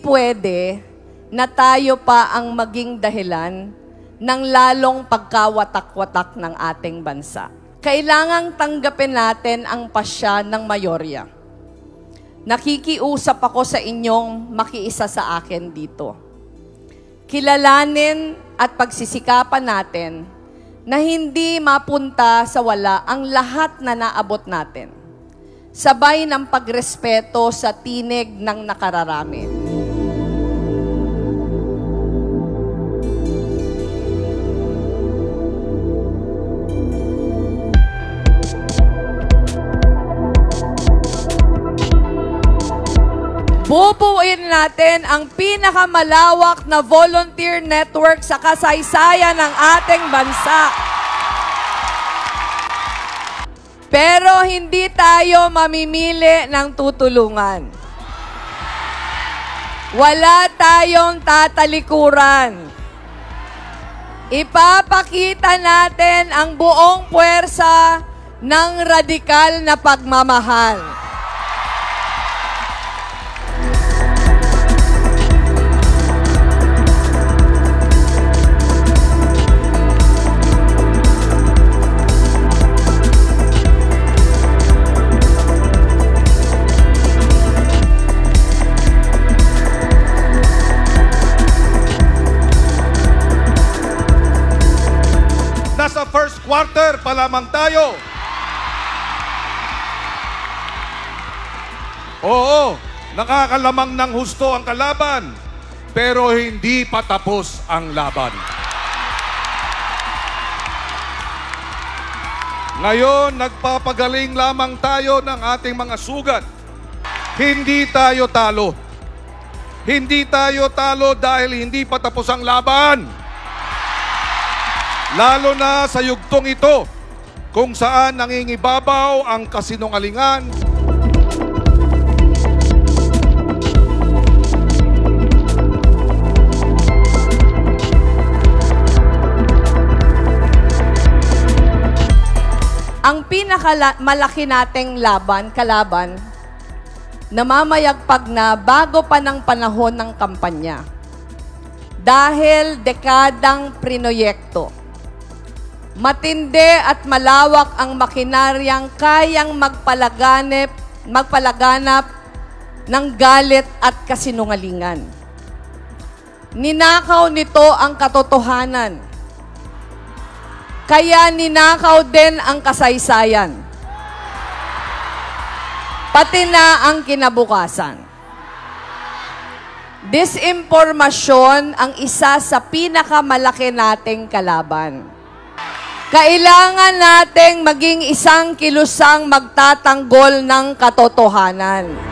pwede na tayo pa ang maging dahilan ng lalong pagkawatak-watak ng ating bansa. Kailangang tanggapin natin ang pasya ng mayorya. Nakikiusap ako sa inyong makiisa sa akin dito. Kilalanin at pagsisikapan natin na hindi mapunta sa wala ang lahat na naabot natin. Sabay ng pagrespeto sa tinig ng nakararami. Bubuuin natin ang pinakamalawak na volunteer network sa kasaysayan ng ating bansa. Pero hindi tayo mamimili ng tutulungan. Wala tayong tatalikuran. Ipapakita natin ang buong puwersa ng radikal na pagmamahal. Nasa first quarter pa lamang tayo. Oo, nakakalamang ng husto ang kalaban, pero hindi pa tapos ang laban. Ngayon, nagpapagaling lamang tayo ng ating mga sugat. Hindi tayo talo. Hindi tayo talo dahil hindi pa tapos ang laban. Lalo na sa yugtong ito, kung saan nangingibabaw ang kasinungalingan, ang pinakamalaki nating kalaban, namamayagpag na bago pa ng panahon ng kampanya. Dahil dekadang prinoyekto. Matindi at malawak ang makinaryang kayang magpalaganap ng galit at kasinungalingan. Ninakaw nito ang katotohanan. Kaya ninakaw din ang kasaysayan. Pati na ang kinabukasan. Disinformasyon ang isa sa pinakamalaki nating kalaban. Kailangan nating maging isang kilusang magtatanggol ng katotohanan.